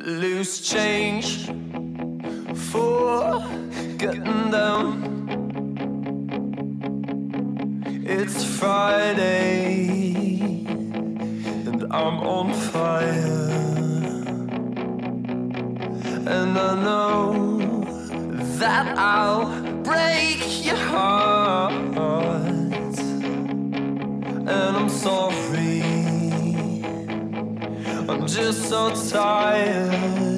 Loose change for getting down. It's Friday and I'm on fire, and I know that I'll break your heart, and I'm sorry, I'm just so tired.